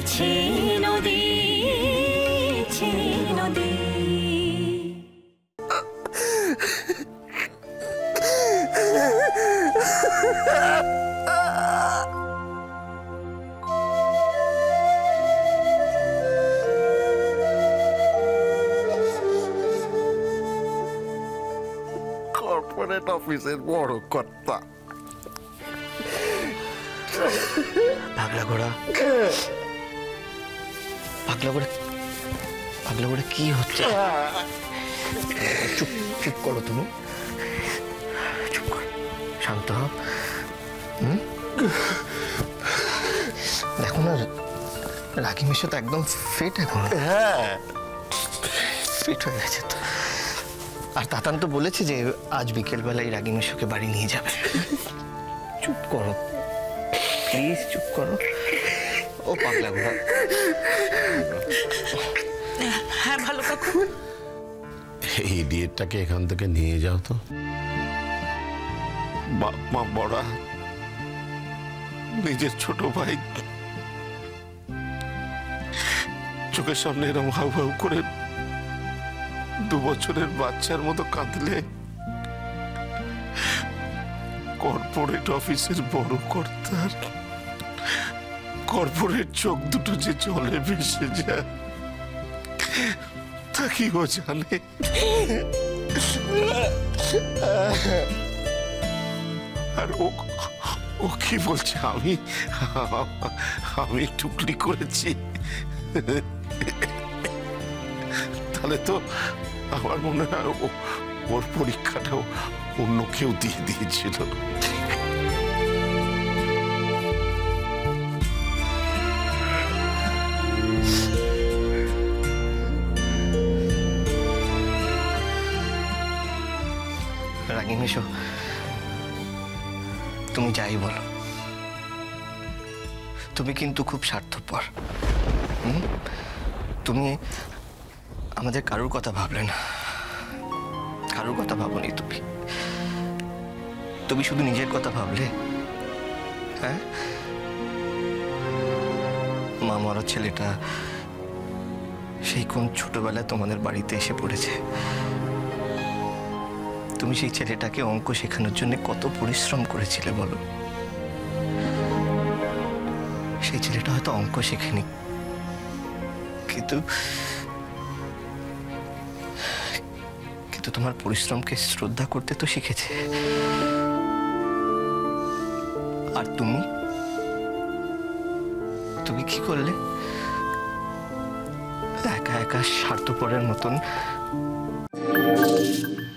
ছে নদী, ছে নদী। কর্পোরেট অফিসের বড় কর্তা। পাগলা ঘোড়া, পাগলা ঘোড়া, পাগলা ঘোড়া কি হচ্ছে? চুপ চুপ করো তুমি, চুপ করো, শান্ত হও। দেখো না, রাগি মিশো তো একদম ফিট এখন। হ্যাঁ, ফিট হয়ে গেছে তো। আর তাতান তো বলেছে যে আজ বিকেলবেলায় রাগি মিশোকে বাড়ি নিয়ে যাবে। চুপ করো প্লিজ, চুপ করো। ও পাগলা ঘোড়া। হ্যাঁ ভালো কাকু। এই ইডিয়েটটাকে এখান থেকে নিয়ে যাও তো। বাপ মা বড়া, নিজের ছোট ভাই চোখের সামনে এরকম হাউ হাউ করে 2 বছরের বাচ্চার মতো কাঁদলে কর্পোরেট অফিসের বড় কর্তার কর্পোরেট চোখ দুটো যে জলে ভেসে যায় তা কি ও জানে? আর ও কি বলছে? আমি টুকলি করেছি। তাহলে তো আমার মনে হয় ওর পরীক্ষাটাও অন্য কেউ দিয়ে দিয়েছিল। রাগি মিশো, তুমি যাই বলো, তুমি কিন্তু খুব স্বার্থপর। তুমি আমাদের কারোর কথা ভাবলে না, কারোর কথা ভাবনি তুমি। তুমি শুধু নিজের কথা ভাবলে। হ্যাঁ, মা মরা ছেলেটা সেই কোন ছোটবেলায় তোমাদের বাড়িতে এসে পড়েছে। তুমি সেই ছেলেটাকে অঙ্ক শেখানোর জন্য কত পরিশ্রম করেছিলে বলো। সেই ছেলেটা হয়তো অঙ্ক শেখেনি, কিন্তু কিন্তু তোমার পরিশ্রমকে শ্রদ্ধা করতে তো শিখেছে। আর তুমি তুমি কি করলে? একা একা স্বার্থপরের মতন